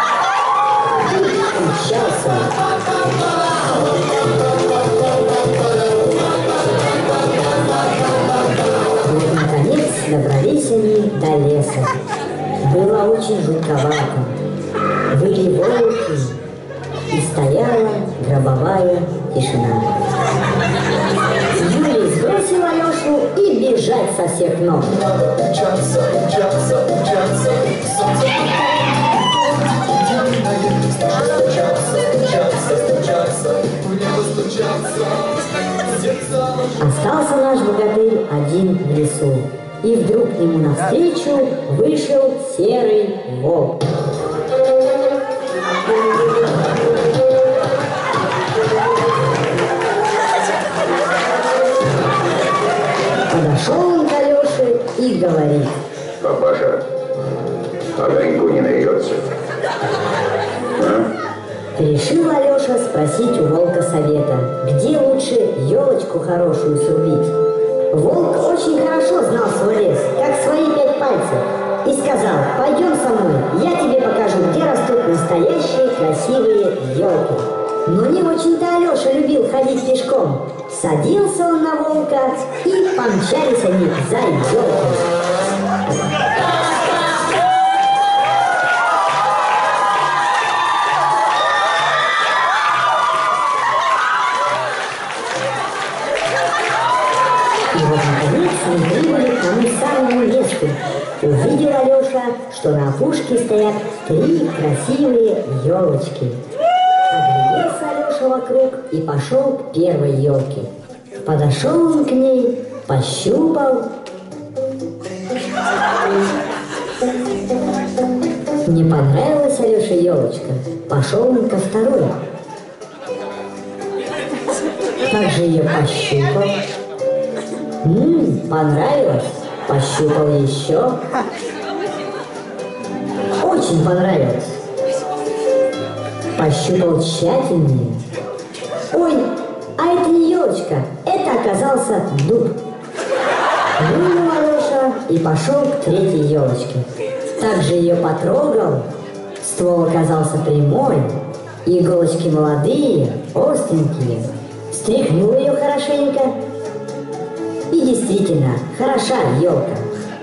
и мчался. Вот, наконец, добрались они до леса. Было очень жутковато. Выли волки, и стояла гробовая тишина. Юрий сбросил Алешу и бежать со всех ног. Мчаться, мчаться, мчаться, Остался наш богатырь один в лесу, и вдруг к нему навстречу вышел серый волк. Подошел он к Алёше и говорит: папаша, огоньку не найдется. А? Решил Алеша спросить у волка совета, где лучше елочку хорошую срубить. Волк очень хорошо знал свой лес, как свои пять пальцев, и сказал: пойдем со мной, я тебе покажу, где растут настоящие красивые елки. Но не очень-то Алеша любил ходить пешком. Садился он на волка, и помчались они за елкой. И вот, наконец, они прибыли к тому самому месту. Увидел Алеша, что на опушке стоят три красивые елочки. Огляделся Алеша вокруг и пошел к первой елке. Подошел он к ней, пощупал. Не понравилась Алёше елочка. Пошел он ко второй. Также ее пощупал. Ммм, понравилось. Пощупал еще. Очень понравилось. Пощупал тщательнее. Ой, а это не елочка, это оказался дуб. Вынул Алеша и пошел к третьей елочке. Также ее потрогал. Ствол оказался прямой, иголочки молодые, остренькие. Стряхнул ее хорошенько. И действительно, хороша елка.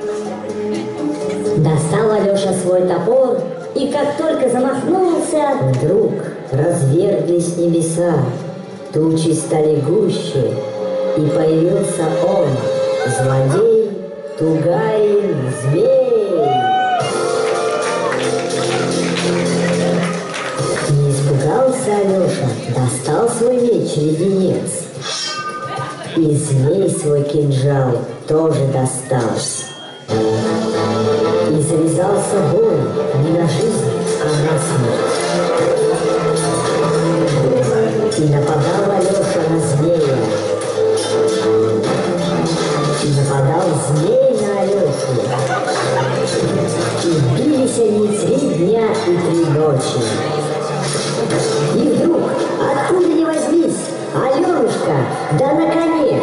Достал Алеша свой топор, и как только замахнулся, вдруг разверглись небеса, тучи стали гуще, и появился он, злодей Тугарин Змей. Не испугался Алеша, достал свой меч-леденец. И змей свой кинжал тоже достал. И завязался бой не на жизнь, а на смерть. И нападал Алеша на змея. И нападал змей на Алешу. И бились они три дня и три ночи. И вдруг, откуда ни возьмись, Аленушка, да на коне.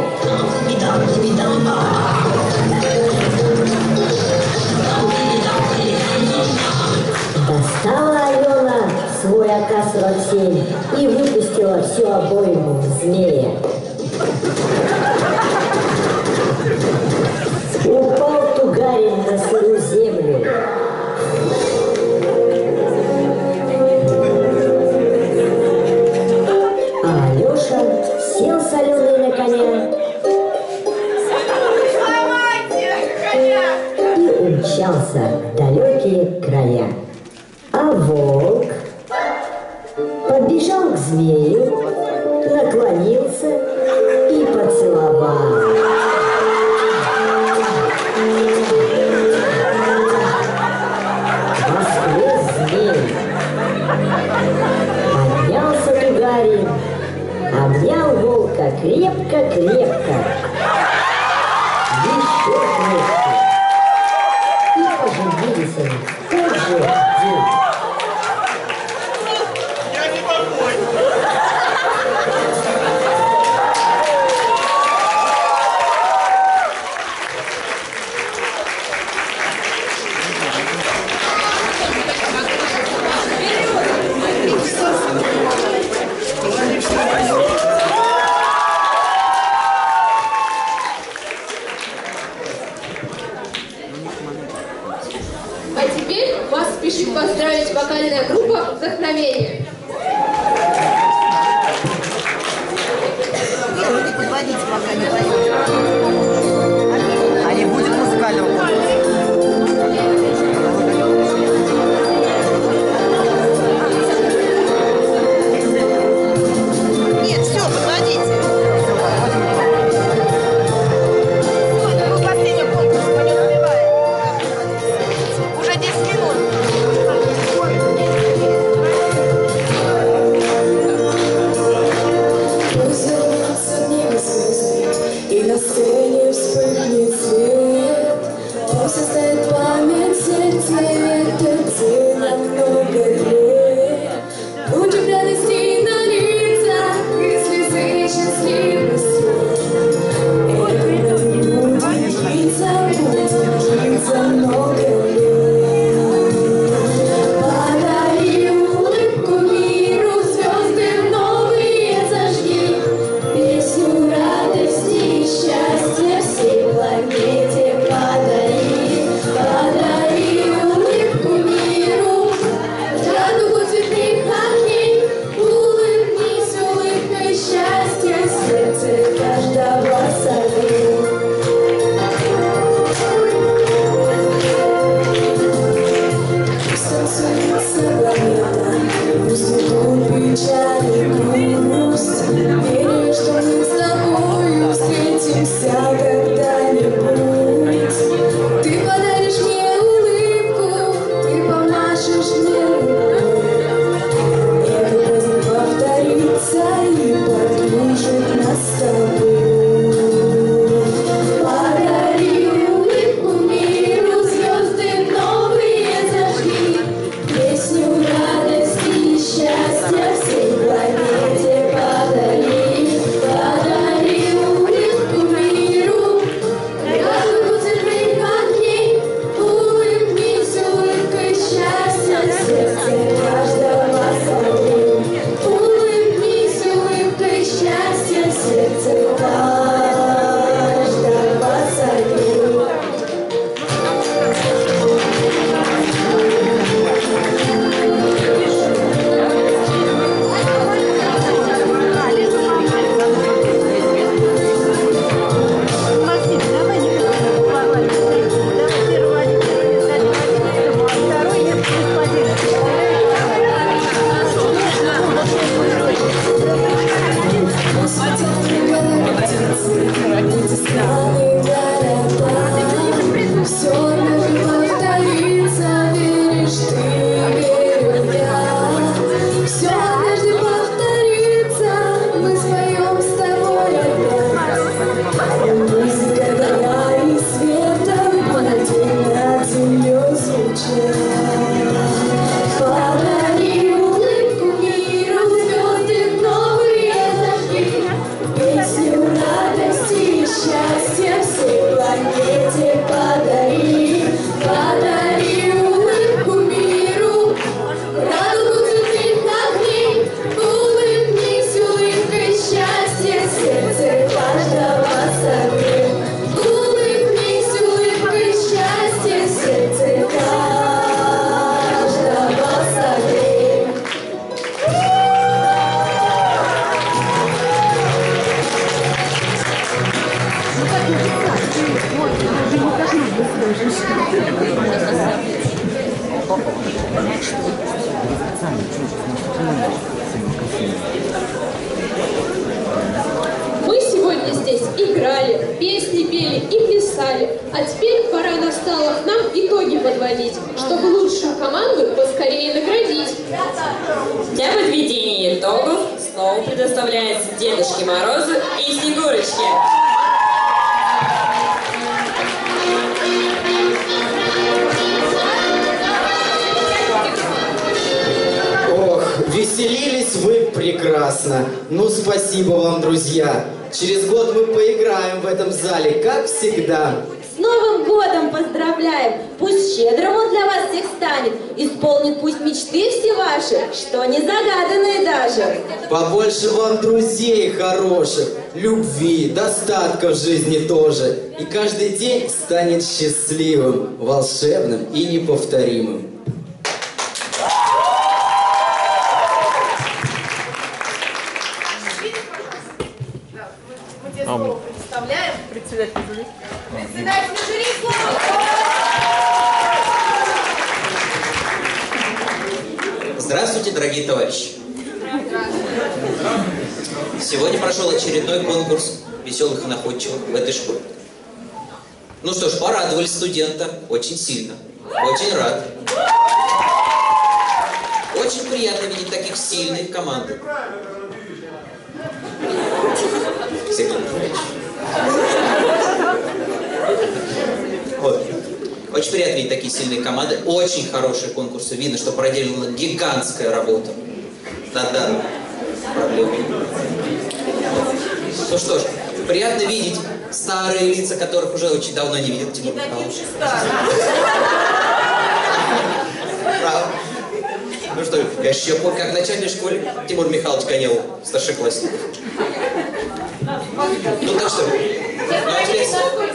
Достала Алена свой А К сорок семь и выпустила всю обойму в змея. Упал Тугарин на сырую землю. А Алена в далекие края. А волк подбежал к змею, наклонился и поцеловал. Воскрес змей. Поднялся Тугарин, обнял волка крепко-крепко, еще крепче. И поженились они в тот же день. Я не могу. А теперь вас спешит поздравить вокальная группа «Вдохновение». Не подводите, пока не поете. А не будет музыкального конкурса? Нет, все, подводите. Мы последний конкурс, мы не успеваем. Уже десять минут. И итоги подводить, чтобы лучшую команду поскорее наградить. Для подведения итогов слово предоставляется Дедушке Морозу и Снегурочке. Ох, веселились вы прекрасно. Ну, спасибо вам, друзья. Через год мы поиграем в этом зале, как всегда. С Новым годом поздравляем! Пусть щедрым он для вас всех станет, исполнит пусть мечты все ваши, что не загаданные даже. Побольше вам друзей хороших, любви, достатка в жизни тоже. И каждый день станет счастливым, волшебным и неповторимым. Мы тебе слово представляем. Председатель жюри. Председатель жюри, слово. Здравствуйте, дорогие товарищи! Сегодня прошел очередной конкурс веселых и находчивых в этой школе. Ну что ж, порадовали студента очень сильно. Очень рад. Очень приятно видеть таких сильных команд. Сергей Николаевич. Вот. Очень приятно видеть такие сильные команды. Очень хорошие конкурсы. Видно, что проделана гигантская работа. Да-да. Проблемы. Ну что ж, приятно видеть старые лица, которых уже очень давно не видел. Тимур Михайлович. Правда. Ну что, я еще помню, как в начальной школе Тимур Михайлович гонял старшеклассник. Ну так что, ну а теперь...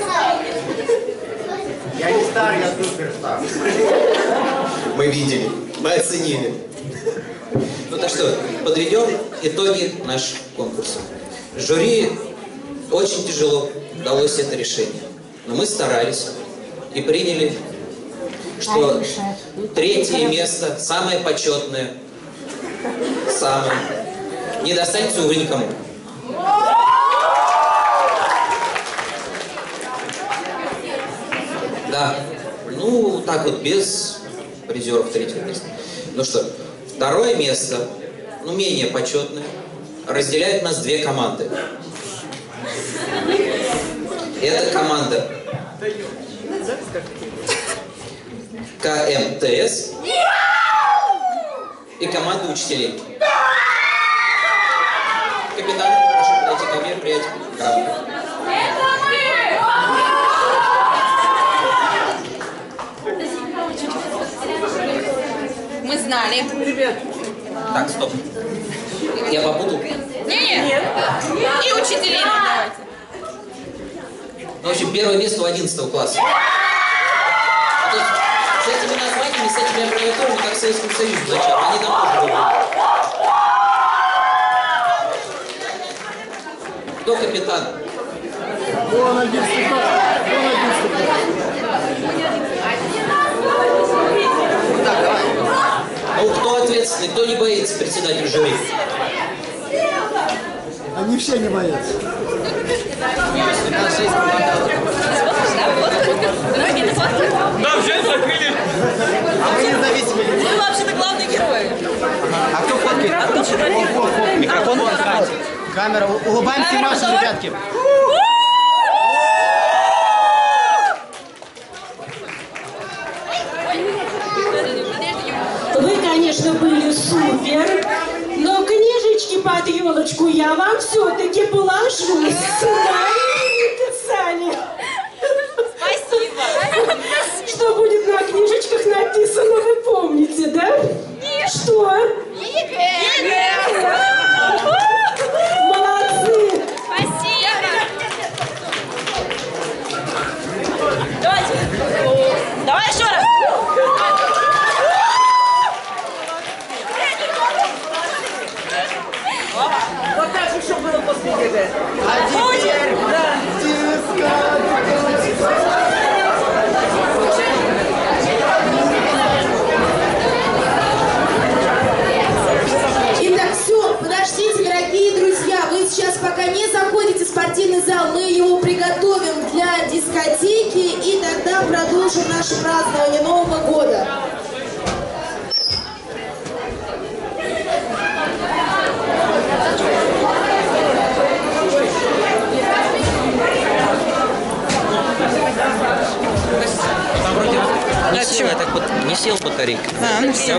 Я не стар, я суперстар. Мы видели, мы оценили. Ну так что, подведем итоги нашего конкурса. Жюри очень тяжело далось это решение. Но мы старались и приняли, что третье место, самое почетное, самое, не достанется, увы, никому. Да, ну так вот, без призеров третьего места. Ну что, второе место, ну менее почетное, разделяют нас две команды. Это команда КМТС и команда учителей. Капитан, прошу подойти ко мне, принять грамоту. Мы знали. Так, стоп. Я попутал? Не-не. И учителей нам давайте. Ну, в общем, первое место у одиннадцатого класса. А то есть, с этими названиями, с этими аббревиатурами, как в Советском Союзе, зачем? Они там тоже были. Кто капитан? Он одиннадцатый класс. Он одиннадцатый класс. Ну, кто ответственный, кто не боится, председатель жюри? Они все не боятся. Да, взять, закрыли. А мы независимые люди. Мы вообще-то главные герои. А кто фоткает? А кто фотографирует? Микрофон подходит. Камера. Улыбаемся и машем, ребятки. Вы, конечно, были супер, но книжечки под елочку я вам все-таки положу. Сценарий писали. Спасибо. Что будет на книжечках написано, вы помните, да? Что? Игорь! Молодцы! Спасибо. Давайте. Давай еще раз. Вот так еще было после ЕГЭ. А теперь, да, Итак, все, подождите, дорогие друзья, вы сейчас пока не заходите в спортивный зал, мы его приготовим для дискотеки и тогда продолжим. продолжим наше празднование Нового года. Не сел, я так вот не сел батарейка. А, ну все.